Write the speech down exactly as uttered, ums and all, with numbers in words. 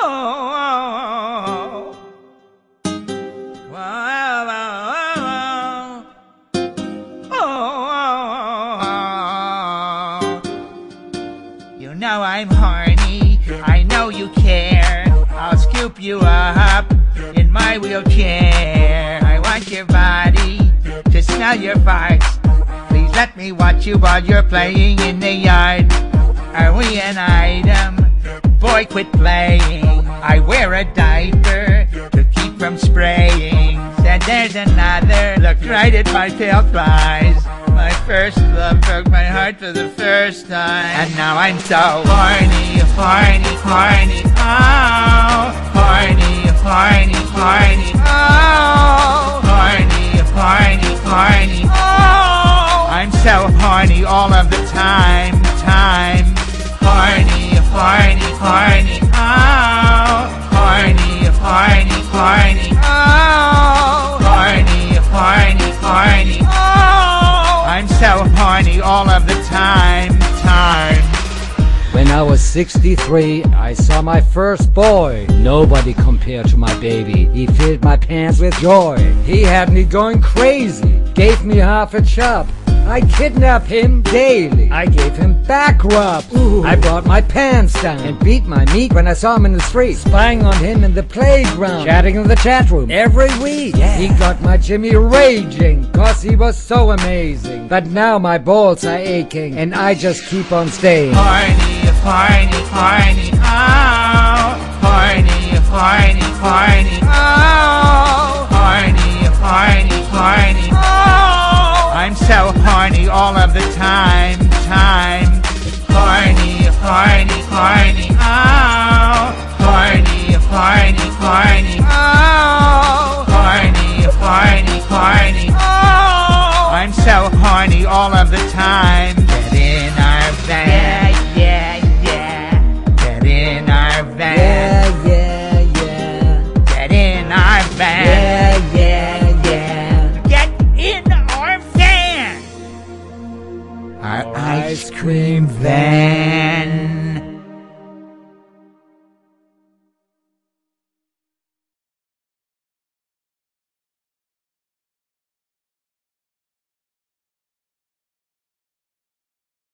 oh, wow, wow, oh, you know I'm horny, I know you care. I'll scoop you up in my wheelchair. I want your body to smell your farts. Please let me watch you while you're playing in the yard. Are we an item? Boy, quit playing. I wear a diaper to keep from spraying. Said there's another, looked right at my pale thighs. My first love broke my heart for the first time. And now I'm so horny, horny, horny, oh. Horny, horny, horny, oh. Horny, horny, horny, oh. I'm so horny all of the time, time. Horny, horny, horny, oh. Horny, horny, horny, oh. Horny, horny, horny, oh. I'm so horny all of the time, time. When I was sixty-three, I saw my first boy. Nobody compared to my baby. He filled my pants with joy. He had me going crazy. Gave me half a chop. I kidnapped him daily. I gave him back rubs. Ooh. I brought my pants down and beat my meat when I saw him in the street. Spying on him in the playground, chatting in the chat room every week. Yeah. He got my Jimmy raging, cause he was so amazing. But now my balls are aching, and I just keep on staying. Horny, horny, horny, oh. Horny, horny, horny, oh. Horny, horny, horny, oh. I'm so horny all of the time, time. Horny, horny, horny, oh. Horny, horny, horny, oh. Horny, horny, horny, oh. I'm so horny all of the time. Get in our van.